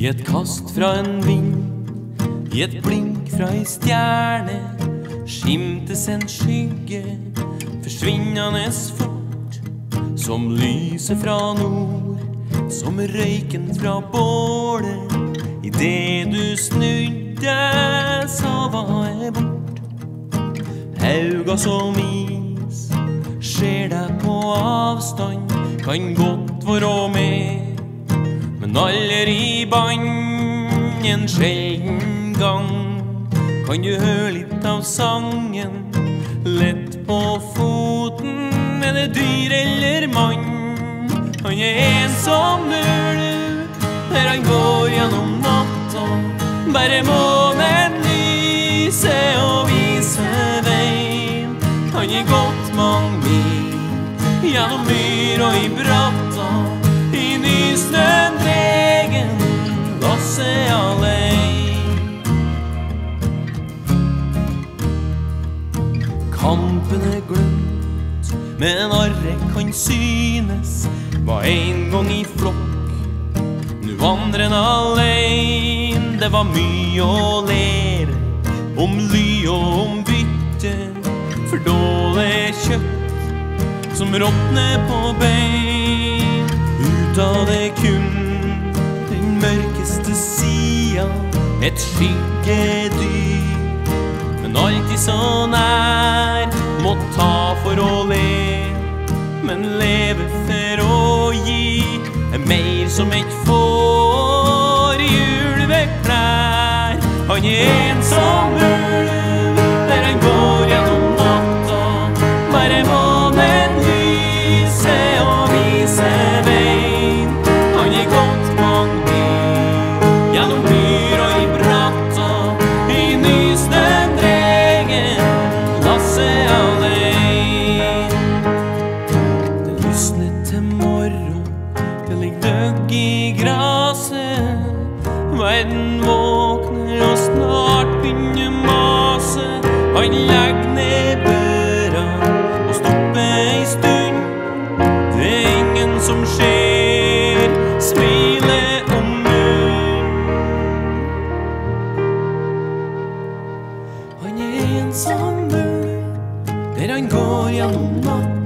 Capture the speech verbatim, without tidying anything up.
I et kast fra en vind, I et blink fra ei stjerne, skimtes en skygge, forsvinnende fort, som lyset fra nord, som røyken fra bålet. I det du snudde, så var jeg bort. Hauga som is, ser deg på avstand, kan godt være med, men aller I band en sjelden gang. Kan du høre litt av sangen, lett på foten, er det dyr eller mann? Han er ensom dør du, der han går gjennom natta, bare månen lyser og viser veien. Han er gått mange mil, gjennom myr og I bratta, I nysnøen dregen, Lasse alene. Kampen er glemt, men arre kan synes, var en gang I flokk. Nu vandrer en alene, det var mye å lære, om ly og om bytte, for dårlig kjøtt, som råtner på bein. Ut av det kun den mørkeste sida, et skyggedyr, men alltid så nær, må ta for å le, men leve for å gi, er mer som et får I ulveklær. Han er ensom ulv, der han går gjennom natta, bare månen lyser og viser veien. Han er gått mange mil, gjennom myr og I bratta, I nysnøen dregen, Lasse alene. Det lysner til morgen, det ligger døgg I graset, verden våkner og snart begynner mase. Han legger ned børa og stopper en stund, det er ingen som ser, smiler om munn. Han er ensom, der han går gjennom natt,